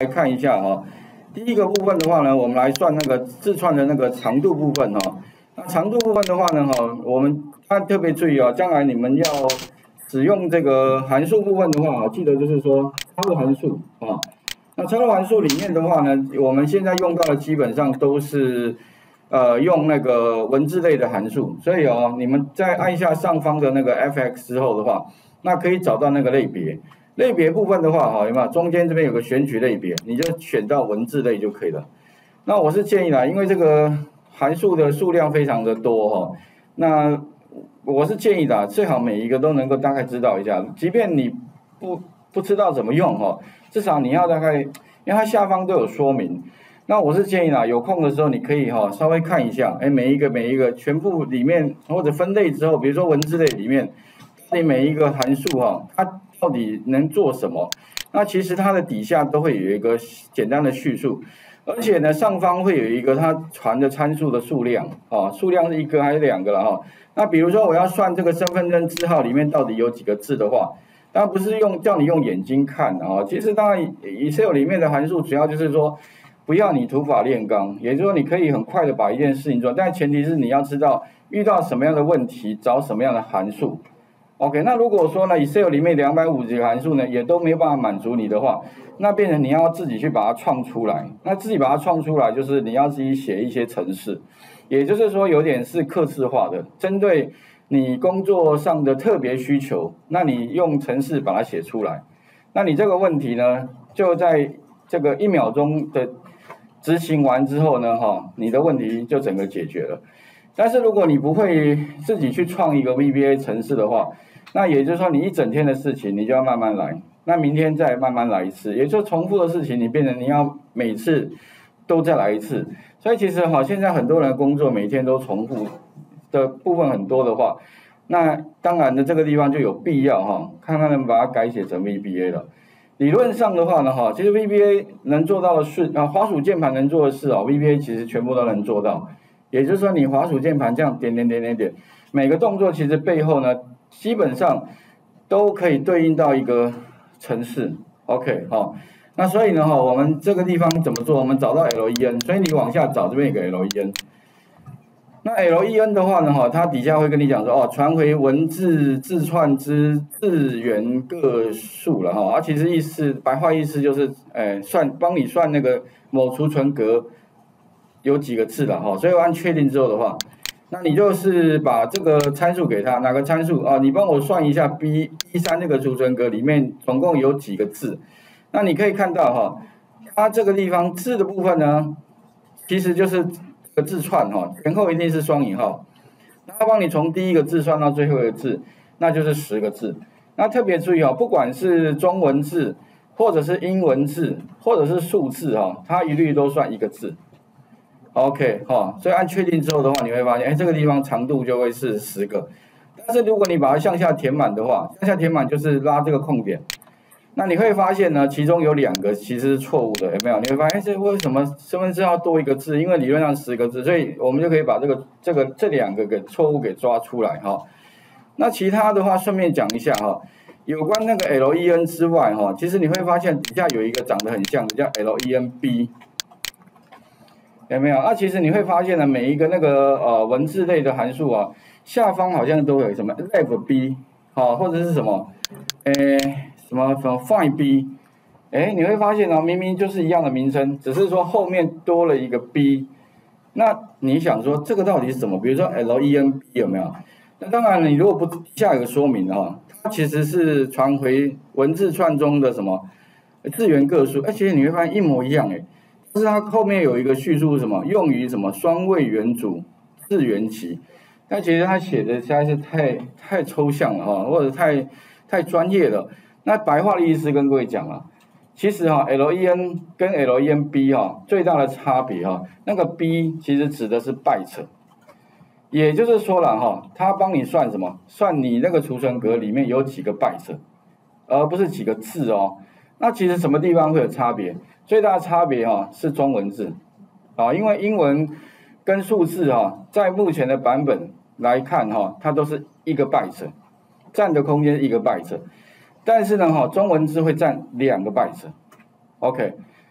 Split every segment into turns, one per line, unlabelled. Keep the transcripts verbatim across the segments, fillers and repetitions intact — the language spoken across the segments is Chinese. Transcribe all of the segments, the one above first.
来看一下哈。第一个部分的话呢，我们来算那个字串的那个长度部分哈。那长度部分的话呢哈，我们大家特别注意啊，将来你们要使用这个函数部分的话，记得就是说插入函数啊。那插入函数里面的话呢，我们现在用到的基本上都是呃用那个文字类的函数，所以哦，你们在按下上方的那个 F X 之后的话，那可以找到那个类别。类别部分的话，哈，有没有？中间这边有个选取类别，你就选到文字类就可以了。那我是建议啦，因为这个函数的数量非常的多哈，那我是建议的，最好每一个都能够大概知道一下，即便你不不知道怎么用哈，至少你要大概，因为它下方都有说明。那我是建议啦，有空的时候你可以哈稍微看一下，哎，每一个每一个全部里面或者分类之后，比如说文字类里面，你每一个函数哈，它到底能做什么？那其实它的底下都会有一个简单的叙述，而且呢，上方会有一个它传的参数的数量，啊，数量是一个还是两个了哈？那比如说我要算这个身份证字号里面到底有几个字的话，当然不是用叫你用眼睛看啊，其实当然 Excel 里面的函数主要就是说，不要你土法炼钢，也就是说你可以很快的把一件事情做，但前提是你要知道遇到什么样的问题，找什么样的函数。OK， 那如果说呢 ，Excel 里面两百五十几个函数呢，也都没有办法满足你的话，那变成你要自己去把它创出来。那自己把它创出来，就是你要自己写一些程式，也就是说有点是客制化的，针对你工作上的特别需求，那你用程式把它写出来。那你这个问题呢，就在这个一秒钟的执行完之后呢，哈，你的问题就整个解决了。但是如果你不会自己去创一个 V B A 程式的话，那也就是说，你一整天的事情，你就要慢慢来。那明天再慢慢来一次，也就重复的事情，你变成你要每次都再来一次。所以其实哈，现在很多人工作每天都重复的部分很多的话，那当然的这个地方就有必要哈，看看能把它改写成 V B A 了。理论上的话呢哈，其实 V B A 能做到的事啊，滑鼠键盘能做的事啊 ，V B A 其实全部都能做到。也就是说，你滑鼠键盘这样点点点点点，每个动作其实背后呢。基本上都可以对应到一个程式 ，OK， 好，那所以呢，哈，我们这个地方怎么做？我们找到 L E N， 所以你往下找，这边有个 L E N。那 L E N 的话呢，哈，它底下会跟你讲说，哦，传回文字字串之字元个数了，哈，啊，其实意思白话意思就是，哎，算帮你算那个某储存格有几个字了，哈，所以我按确定之后的话。那你就是把这个参数给他，哪个参数啊？你帮我算一下 B B 三这个储存格里面总共有几个字？那你可以看到哈，它这个地方字的部分呢，其实就是这个字串哈，前后一定是双引号。那它帮你从第一个字算到最后一个字，那就是十个字。那特别注意哦，不管是中文字，或者是英文字，或者是数字哈，它一律都算一个字。OK， 哈，所以按确定之后的话，你会发现，哎，这个地方长度就会是十个。但是如果你把它向下填满的话，向下填满就是拉这个空点，那你会发现呢，其中有两个其实是错误的，有没有？你会发现，哎，这为什么身份证要多一个字？因为理论上十个字，所以我们就可以把这个这个这两个给错误给抓出来哈。那其他的话，顺便讲一下哈，有关那个 L E N 之外哈，其实你会发现底下有一个长得很像的叫 L E N B。有没有？啊，其实你会发现呢，每一个那个呃文字类的函数啊，下方好像都有什么 left b， 好、哦，或者是什么，诶，什么什么 find b， 诶，你会发现哦，明明就是一样的名称，只是说后面多了一个 b。那你想说这个到底是什么？比如说 L E N B 有没有？那当然，你如果不底下有个说明的话，它其实是传回文字串中的什么字元个数，而且你会发现一模一样诶。但是它后面有一个叙述是什么？用于什么双位元组字元期？但其实它写的实在是太太抽象了哈，或者太太专业了。那白话的意思跟各位讲了，其实哈 L E N 跟 L E N B 哈最大的差别哈，那个 B 其实指的是 byte， 也就是说了哈，它帮你算什么？算你那个储存格里面有几个 byte， 而不是几个字哦。那其实什么地方会有差别？最大的差别哈是中文字，啊，因为英文跟数字哈，在目前的版本来看哈，它都是一个 byte， 占的空间一个 byte， 但是呢哈，中文字会占两个 byte，OK，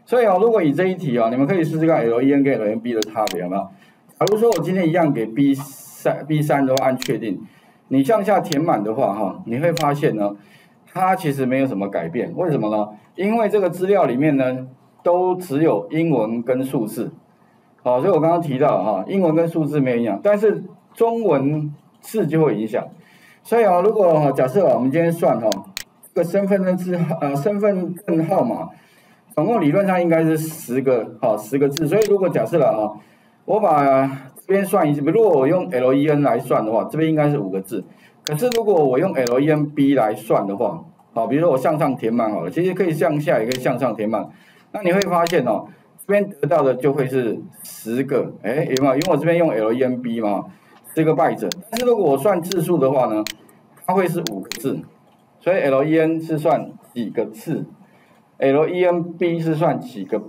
所以哦，如果以这一题哦，你们可以试试看 L E N 跟 L E N B 的差别有没有？假如说我今天一样给 B 三 B 三的话按确定，你向下填满的话哈，你会发现呢，它其实没有什么改变。为什么呢？因为这个资料里面呢，都只有英文跟数字。好，所以我刚刚提到哈，英文跟数字没有影响，但是中文字就会影响。所以啊，如果假设我们今天算哈，这个身份证字呃身份证号码，总共理论上应该是十个好十个字。所以如果假设了哈，我把这边算一次，如果我用 L E N 来算的话，这边应该是五个字。可是如果我用 L E N B 来算的话，好，比如说我向上填满好了，其实可以向下也可以向上填满。那你会发现哦。这边得到的就会是十个，哎，有没有？因为我这边用 L E N B 嘛，这个 byte。但是如果我算字数的话呢，它会是五个字，所以 L E N 是算几个字 ，L E N B 是算几个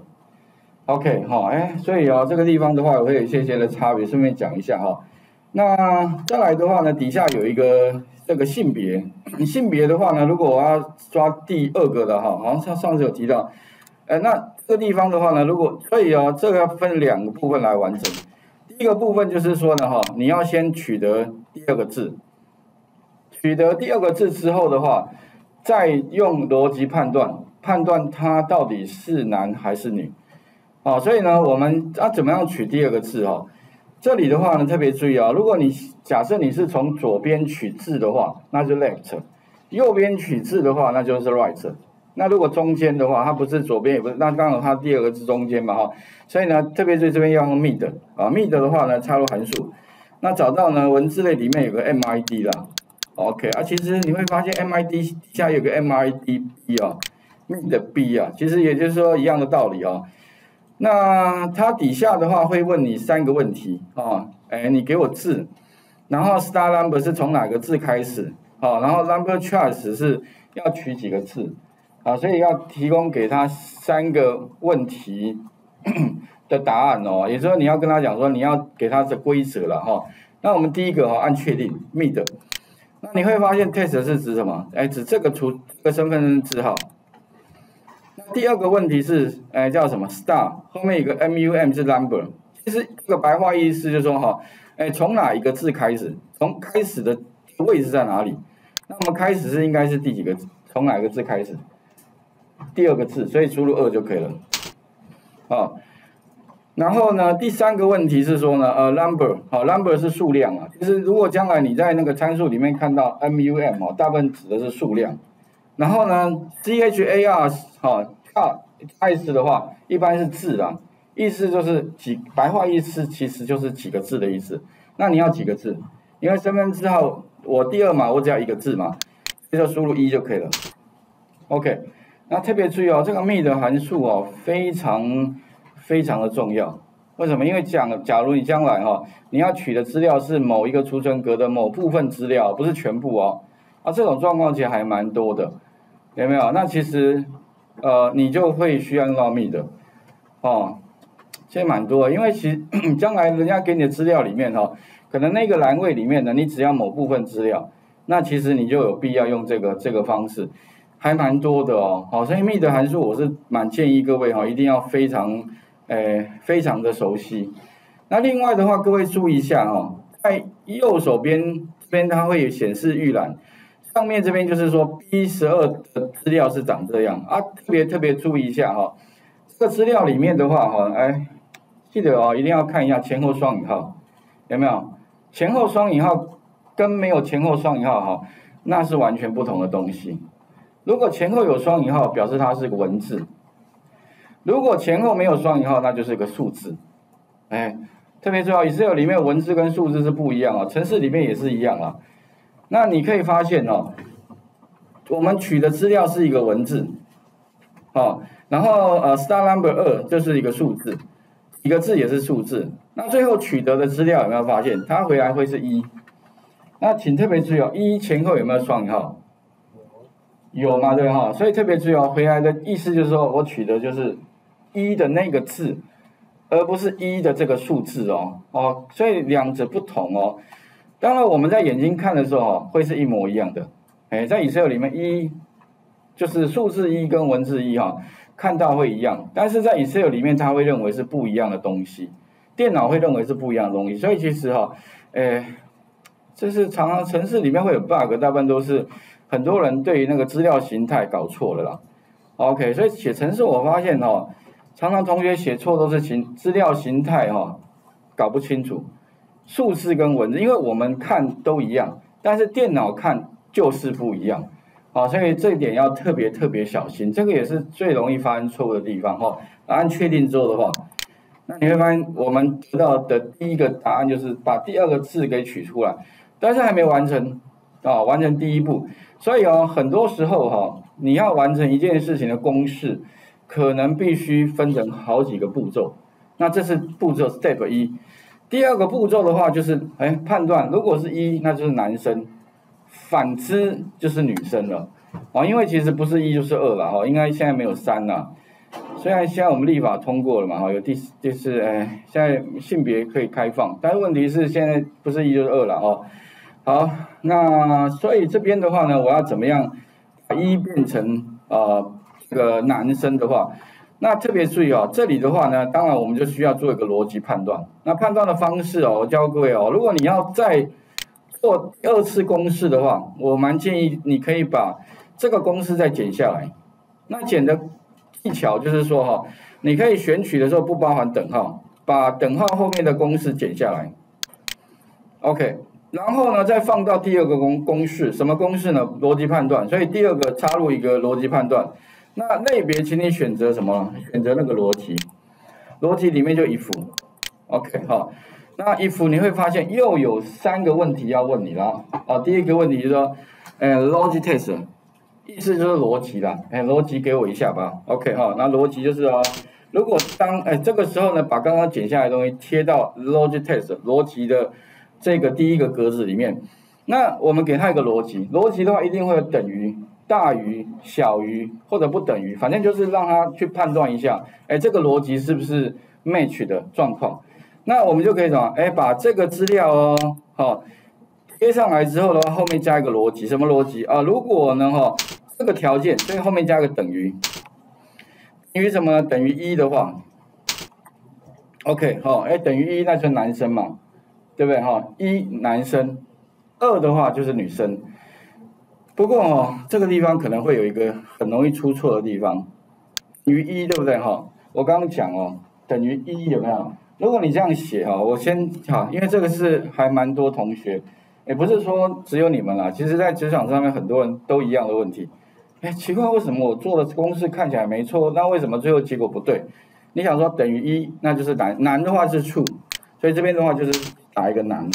byte。OK， 哈，哎，所以啊，这个地方的话，我会有一些些的差别，顺便讲一下哈。那再来的话呢，底下有一个这个性别，性别的话呢，如果我要抓第二个的哈，好像上上次有提到。呃，那这个地方的话呢，如果所以哦，这个要分两个部分来完成。第一个部分就是说呢，哈，你要先取得第二个字，取得第二个字之后的话，再用逻辑判断，判断它到底是男还是女。哦，所以呢，我们要怎么样取第二个字哈？这里的话呢，特别注意啊，如果你假设你是从左边取字的话，那就 left； 右边取字的话，那就是 right。那如果中间的话，它不是左边也不是，那刚好它第二个是中间嘛哈，所以呢，特别是这边要用 mid 啊 ，mid 的话呢，插入函数，那找到呢文字类里面有个 M I D 啦 ，OK 啊，其实你会发现 M I D 底下有个 M I D B 啊 ，mid B 啊，其实也就是说一样的道理啊。那它底下的话会问你三个问题啊，哎，你给我字，然后 star number 是从哪个字开始啊，然后 number choice 是要取几个字。啊，所以要提供给他三个问题的答案哦，也就是说你要跟他讲说你要给他的规则了哈。那我们第一个哈按确定 mid， 那你会发现 test 是指什么？哎，指这个图这个身份证字号。那第二个问题是哎叫什么 star 后面有个 mum 是 number， 其实这个白话意思就是说哈，哎从哪一个字开始？从开始的位置在哪里？那我们开始是应该是第几个字？从哪个字开始？第二个字，所以输入二就可以了。好，然后呢，第三个问题是说呢，呃 ，number， 好 ，number 是数量啊。就是如果将来你在那个参数里面看到 mum 哦，大部分指的是数量。然后呢 ，char 好 ，s 的话一般是字啊，意思就是几白话意思其实就是几个字的意思。那你要几个字？因为身份证号我第二码我只要一个字嘛，就输入一就可以了。OK。那特别注意哦，这个 mid 的函数哦，非常非常的重要。为什么？因为讲，假如你将来哈、哦，你要取的资料是某一个储存格的某部分资料，不是全部哦。啊，这种状况其实还蛮多的，有没有？那其实呃，你就会需要用到 mid 哦，其实蛮多的，因为其实将来人家给你的资料里面哈、哦，可能那个栏位里面呢，你只要某部分资料，那其实你就有必要用这个这个方式。还蛮多的哦，好，所以 mid 函数我是蛮建议各位哈，一定要非常，诶，非常的熟悉。那另外的话，各位注意一下哈，在右手边这边它会显示预览，上面这边就是说 B 十二的资料是长这样啊，特别特别注意一下哈，这个资料里面的话哈，哎，记得哦，一定要看一下前后双引号，有没有？前后双引号跟没有前后双引号哈，那是完全不同的东西。如果前后有双引号，表示它是个文字；如果前后没有双引号，那就是个数字。哎，特别重要 ，Excel 里面文字跟数字是不一样啊，程式里面也是一样啊。那你可以发现哦，我们取的资料是一个文字，哦，然后呃 ，star number 二就是一个数字，几个字也是数字。那最后取得的资料有没有发现，它回来会是一？那请特别注意哦，一前后有没有双引号？有嘛，对哈，所以特别注意哦，回来的意思就是说我取的就是一的那个字，而不是一的这个数字哦，哦，所以两者不同哦。当然我们在眼睛看的时候哦，会是一模一样的，哎，在 Excel 里面一就是数字一跟文字一哈， 看到会一样，但是在 Excel 里面它会认为是不一样的东西，电脑会认为是不一样的东西，所以其实哈、哦，诶，这是常常程式里面会有 bug， 大部分都是很多人对于那个资料形态搞错了啦。OK， 所以写程式我发现哦，常常同学写错都是形资料形态哈、哦、搞不清楚，数字跟文字，因为我们看都一样，但是电脑看就是不一样。好，所以这一点要特别特别小心，这个也是最容易发生错误的地方哈。答案确定之后的话，那你会发现我们得到的第一个答案就是把第二个字给取出来，但是还没完成啊，完成第一步。所以哦，很多时候哈，你要完成一件事情的公式，可能必须分成好几个步骤。那这是步骤 step 一。第二个步骤的话就是，哎，判断如果是一，那就是男生。反之就是女生了，哦，因为其实不是一就是二了哈，应该现在没有三了。虽然现在我们立法通过了嘛，哈，有第就是哎，现在性别可以开放，但是问题是现在不是一就是二了哈。好，那所以这边的话呢，我要怎么样把一变成呃这个男生的话，那特别注意哦，这里的话呢，当然我们就需要做一个逻辑判断。那判断的方式哦，我教各位哦，如果你要在做第二次公式的话，我蛮建议你可以把这个公式再剪下来。那剪的技巧就是说哈，你可以选取的时候不包含等号，把等号后面的公式剪下来。OK， 然后呢再放到第二个公公式，什么公式呢？逻辑判断。所以第二个插入一个逻辑判断。那类别请你选择什么？选择那个逻辑，逻辑里面就 if。OK 好。那 if 你会发现又有三个问题要问你啦。哦，第一个问题就是说，呃 ，logic test， 意思就是逻辑啦，哎，逻辑给我一下吧。OK 哈，那逻辑就是哦，如果当哎这个时候呢，把刚刚剪下来的东西贴到 logic test 逻辑的这个第一个格子里面，那我们给它一个逻辑，逻辑的话一定会有等于、大于、小于或者不等于，反正就是让它去判断一下，哎，这个逻辑是不是 match 的状况。那我们就可以什么？哎，把这个资料哦，好，贴上来之后的话，后面加一个逻辑，什么逻辑啊？如果呢，哈，这个条件，所以后面加个等于，等于什么呢？等于一的话 ，OK， 好，哎，等于一，那就是男生嘛，对不对？哈，一男生，二的话就是女生。不过哦，这个地方可能会有一个很容易出错的地方，等于一，对不对？哈，我刚刚讲哦，等于一有没有？如果你这样写哈，我先哈，因为这个是还蛮多同学，也不是说只有你们啦，其实在职场上面很多人都一样的问题。哎，奇怪，为什么我做的公式看起来没错，那为什么最后结果不对？你想说等于一，那就是男，男的话是 true， 所以这边的话就是打一个男，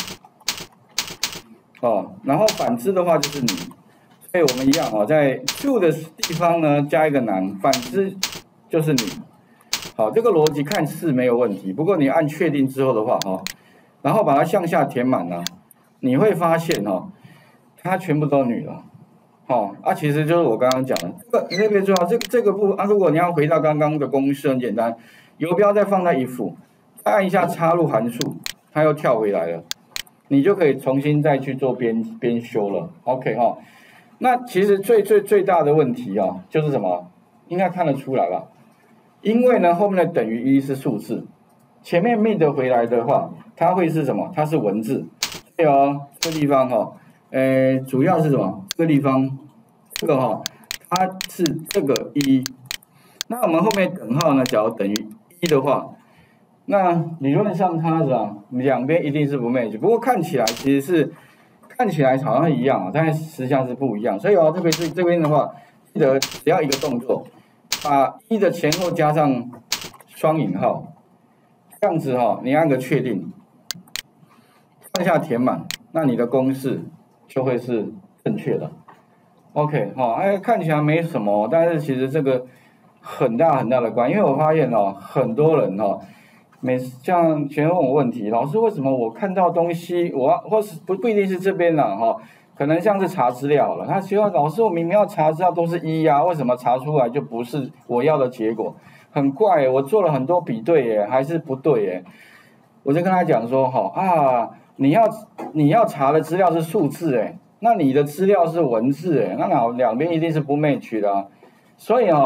哦，然后反之的话就是女，所以我们一样哦，在 true 的地方呢加一个男，反之就是女。好，这个逻辑看似没有问题，不过你按确定之后的话，哈，然后把它向下填满了，你会发现哈，它全部都女了，哦，啊，其实就是我刚刚讲的，这个你特别重要，这这个部啊，如果你要回到刚刚的公式，很简单，游标再放在 if， 再按一下插入函数，它又跳回来了，你就可以重新再去做编编修了 ，OK 哈，那其实最最最大的问题啊，就是什么？应该看得出来吧？因为呢，后面的等于一是数字，前面 mid 回来的话，它会是什么？它是文字。对哦，这个地方哈、哦，呃，主要是什么？这个地方，这个哈、哦，它是这个一。那我们后面等号呢，假如等于一的话，那理论上它是吧，两边一定是不 match。不过看起来其实是看起来好像一样啊，但是实际上是不一样。所以哦，特别是这边的话，记得只要一个动作。把一的前后加上双引号，这样子哈、哦，你按个确定，按下填满，那你的公式就会是正确的。OK， 好、哦，哎，看起来没什么，但是其实这个很大很大的关，因为我发现哦，很多人哦，每次像学生问我问题，老师为什么我看到东西，我或是不不一定是这边啦哈。可能像是查资料了，他希望老师我明明要查资料都是一呀、啊，为什么查出来就不是我要的结果？很怪，我做了很多比对耶，还是不对耶。我就跟他讲说，哈啊，你要你要查的资料是数字哎，那你的资料是文字哎，那两两边一定是不 match 的、啊。所以哈、哦，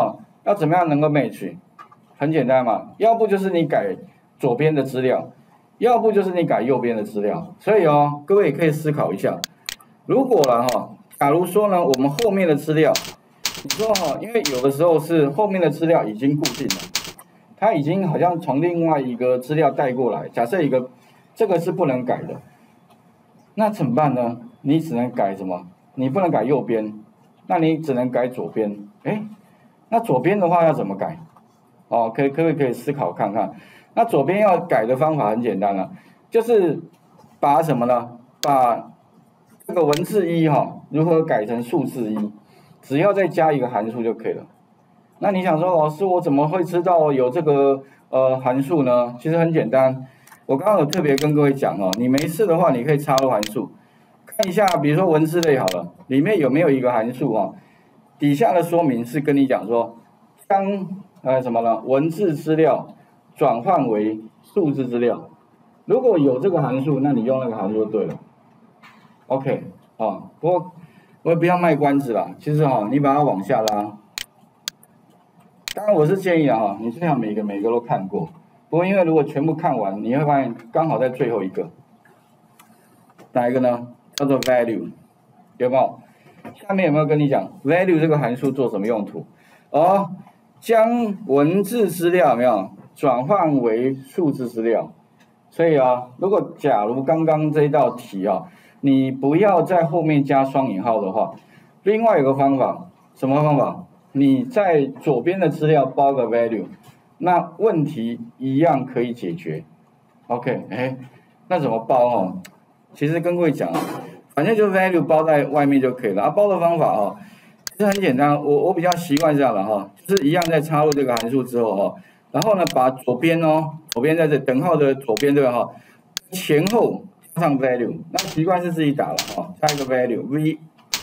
要怎么样能够 match？ 很简单嘛，要不就是你改左边的资料，要不就是你改右边的资料。所以哦，各位也可以思考一下，如果了哈，假如说呢，我们后面的资料，你说哈，因为有的时候是后面的资料已经固定了，它已经好像从另外一个资料带过来，假设一个这个是不能改的，那怎么办呢？你只能改什么？你不能改右边，那你只能改左边。哎，那左边的话要怎么改？哦，可以，可以，可以思考看看。那左边要改的方法很简单了，就是把什么呢？把这个文字一哈、哦，如何改成数字一？只要再加一个函数就可以了。那你想说，老师，我怎么会知道有这个呃函数呢？其实很简单，我刚刚有特别跟各位讲哦，你没事的话，你可以插入函数，看一下，比如说文字类好了，里面有没有一个函数哦？底下的说明是跟你讲说，将呃什么呢？文字资料转换为数字资料。如果有这个函数，那你用那个函数就对了。OK， 啊，不过我也不要卖关子啦。其实哈、哦，你把它往下拉。当然我是建议啊哈，你最好每个每个都看过。不过因为如果全部看完，你会发现刚好在最后一个，哪一个呢？叫做 value， 有没有？下面有没有跟你讲 value 这个函数做什么用途？哦，将文字资料有没有转换为数字资料？所以啊，如果假如刚刚这一道题啊，你不要在后面加双引号的话，另外有个方法，什么方法？你在左边的资料包个 value， 那问题一样可以解决。OK， 哎，那怎么包哦？其实跟各位讲，反正就 value 包在外面就可以了。啊，包的方法哦，其实很简单，我我比较习惯这样的哈，就是一样在插入这个函数之后哦，然后呢把左边哦，左边在这等号的左边对吧哈，前后加上 value， 那习惯是自己打了哈，加一个 value v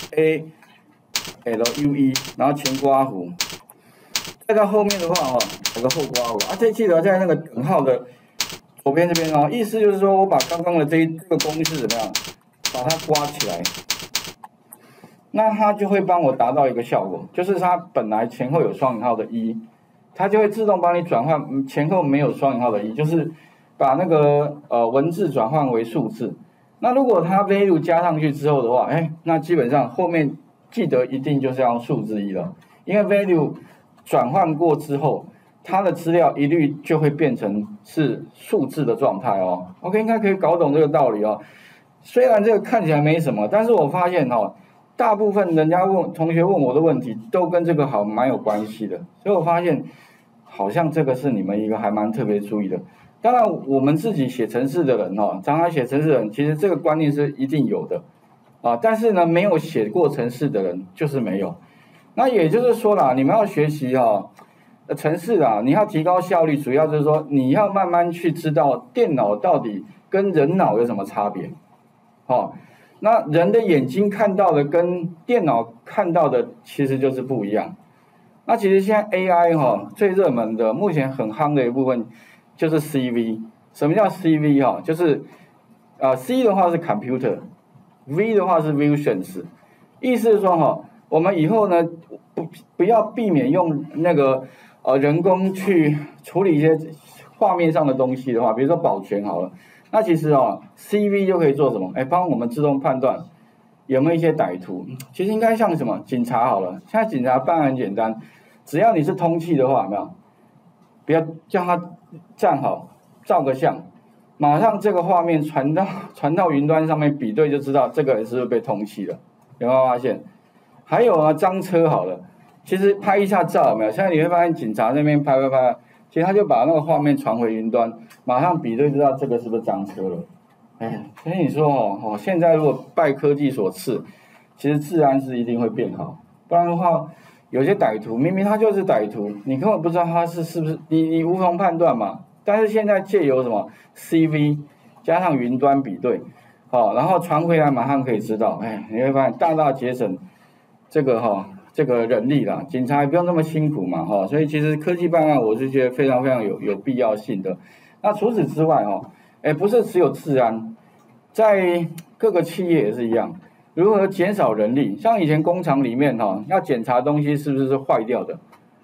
a L U E， 然后前括弧，再到后面的话哦，有个后括弧啊，这记得在那个等号的左边这边哦，意思就是说我把刚刚的这一这个公式怎么样，把它刮起来，那它就会帮我达到一个效果，就是它本来前后有双引号的一，它就会自动帮你转换前后没有双引号的一，就是把那个呃文字转换为数字。那如果它 value 加上去之后的话，哎，那基本上后面记得一定就是要用数字一了，因为 value 转换过之后，它的资料一律就会变成是数字的状态哦。OK， 应该可以搞懂这个道理哦。虽然这个看起来没什么，但是我发现哦，大部分人家问同学问我的问题都跟这个好蛮有关系的，所以我发现好像这个是你们一个还蛮特别注意的。当然，我们自己写程式的人哦，常常写程式的人，其实这个观念是一定有的啊。但是呢，没有写过程式的人就是没有。那也就是说啦，你们要学习哈、哦，程式啊，你要提高效率，主要就是说你要慢慢去知道电脑到底跟人脑有什么差别。哦，那人的眼睛看到的跟电脑看到的其实就是不一样。那其实现在 A I 哈、哦、最热门的，目前很夯的一部分就是 C V。什么叫 C V 哈、哦？就是呃 C 的话是 computer，V 的话是 visions， 意思是说哈、哦，我们以后呢不不要避免用那个呃人工去处理一些画面上的东西的话，比如说保全好了。那其实哦 ，C V 就可以做什么？哎，帮我们自动判断有没有一些歹徒。其实应该像什么警察好了，现在警察办案很简单，只要你是通缉的话，有没有？不要叫他站好，照个相，马上这个画面传到传到云端上面比对就知道这个人是不是被通缉了。有没有发现？还有啊，赃车好了，其实拍一下照有没有？现在你会发现警察那边拍拍拍。其实他就把那个画面传回云端，马上比对知道这个是不是赃车了。哎，所以你说哦，哦，现在如果拜科技所赐，其实治安是一定会变好。不然的话，有些歹徒明明他就是歹徒，你根本不知道他是是不是你你无从判断嘛。但是现在借由什么 C V 加上云端比对，好、哦，然后传回来马上可以知道，哎，你会发现大大节省这个哈。哦这个人力啦，警察也不用那么辛苦嘛，哈，所以其实科技办案我是觉得非常非常有有必要性的。那除此之外，哈，哎，不是只有治安，在各个企业也是一样，如何减少人力？像以前工厂里面哈，要检查东西是不是是坏掉的，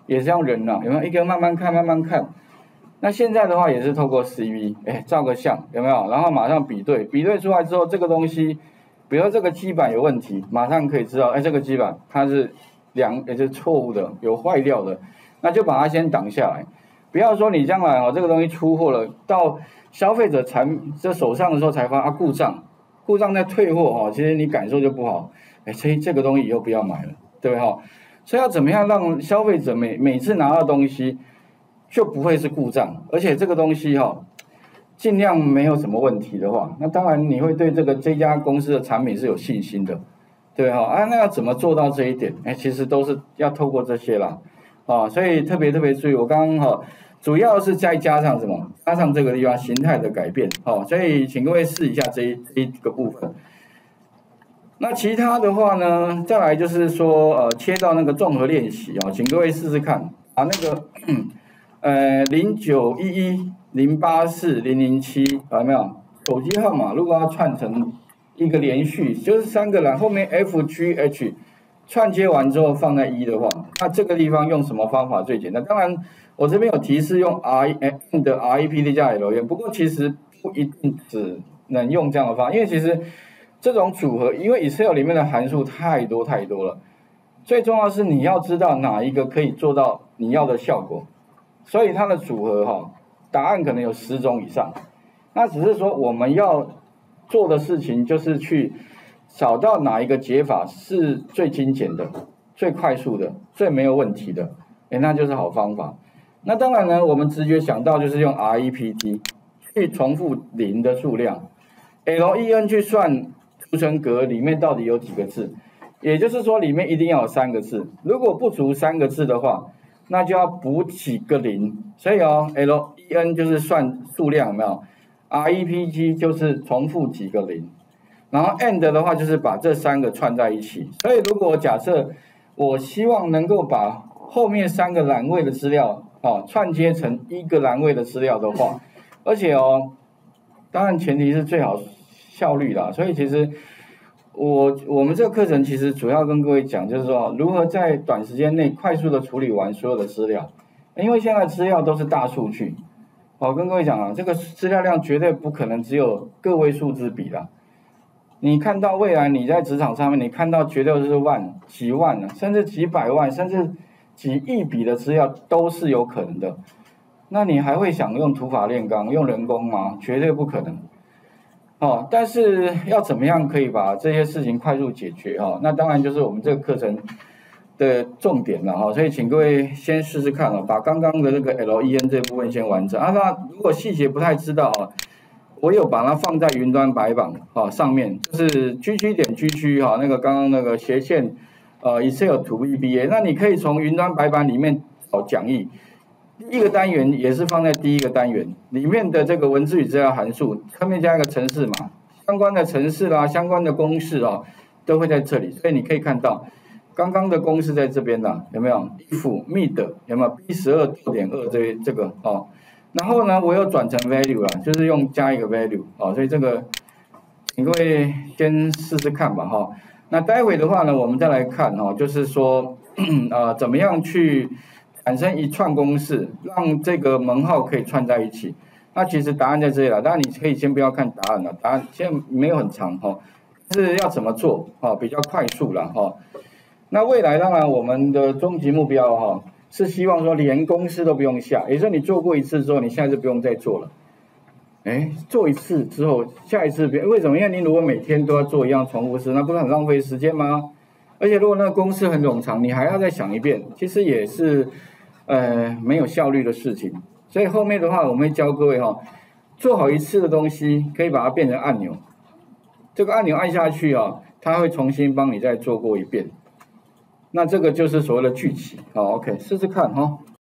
也是要人呐、有没有？一个慢慢看，慢慢看。那现在的话也是透过 C V， 哎，照个相有没有？然后马上比对，比对出来之后，这个东西，比如说这个基板有问题，马上可以知道，哎，这个基板它是良，也是错误的，有坏掉的，那就把它先挡下来。不要说你将来哦，这个东西出货了，到消费者才这手上的时候才发啊故障，故障再退货哈、哦，其实你感受就不好。哎，这这个东西以后不要买了，对不对哈？所以要怎么样让消费者每每次拿到东西就不会是故障，而且这个东西哈、哦，尽量没有什么问题的话，那当然你会对这个这家公司的产品是有信心的，对哈？啊，那要怎么做到这一点？哎，其实都是要透过这些啦。啊，所以特别特别注意，我刚刚哈，主要是再加上什么？加上这个地方形态的改变，哦，所以请各位试一下这一这一个部分。那其他的话呢，再来就是说，呃，切到那个综合练习啊，请各位试试看，把那个呃零九一一零八四零零七有没有手机号码？如果要串成一个连续，就是三个栏后面 F G H。串接完之后放在一的话，那这个地方用什么方法最简单？当然，我这边有提示用 R M 的 R E P T 加 L N， 不过其实不一定只能用这样的方法，因为其实这种组合，因为 Excel 里面的函数太多太多了，最重要是你要知道哪一个可以做到你要的效果，所以它的组合哈、哦，答案可能有十种以上，那只是说我们要做的事情就是去。找到哪一个解法是最精简的、最快速的、最没有问题的，哎，那就是好方法。那当然呢，我们直觉想到就是用 R E P T 去重复零的数量 ，L E N 去算储存格里面到底有几个字，也就是说里面一定要有三个字。如果不足三个字的话，那就要补几个零。所以哦 ，L E N 就是算数量有没有 ？R E P T 就是重复几个零。然后 and 的话就是把这三个串在一起，所以如果假设我希望能够把后面三个栏位的资料哦串接成一个栏位的资料的话，而且哦，当然前提是最好效率啦。所以其实我我们这个课程其实主要跟各位讲，就是说如何在短时间内快速的处理完所有的资料，因为现在资料都是大数据，我跟各位讲啊，这个资料量绝对不可能只有个位数之比啦。你看到未来你在职场上面，你看到绝对是万、几万甚至几百万，甚至几亿笔的资料都是有可能的。那你还会想用土法炼钢、用人工吗？绝对不可能。哦，但是要怎么样可以把这些事情快速解决哈？那当然就是我们这个课程的重点了哈。所以请各位先试试看哦，把刚刚的那个 L E N 这部分先完成啊。那如果细节不太知道啊。我有把它放在云端白板啊上面，就是 G G 点 G G 哈，那个刚刚那个斜线呃 Excel to V B A， 那你可以从云端白板里面找讲义，第一个单元也是放在第一个单元里面的这个文字与资料函数，上面加一个程式码，相关的程式啦、相关的公式啊都会在这里，所以你可以看到刚刚的公式在这边啦，有没有 ？if mid 有没有 B 十二点二这这个哦。然后呢，我又转成 value 了，就是用加一个 value 哦，所以这个请各位先试试看吧哈。那待会的话呢，我们再来看哈，就是说呃怎么样去产生一串公式，让这个门号可以串在一起。那其实答案在这里了，当然你可以先不要看答案了，答案现在没有很长哈，是要怎么做哈，比较快速了哈。那未来当然我们的终极目标哈。是希望说连公式都不用下，也就是说你做过一次之后，你现在就不用再做了。哎，做一次之后，下一次别为什么？因为你如果每天都要做一样重复式，那不是很浪费时间吗？而且如果那个公式很冗长，你还要再想一遍，其实也是呃没有效率的事情。所以后面的话，我们会教各位哈、哦，做好一次的东西，可以把它变成按钮。这个按钮按下去啊、哦，它会重新帮你再做过一遍。那这个就是所谓的聚集，好 ，OK， 试试看哈、哦。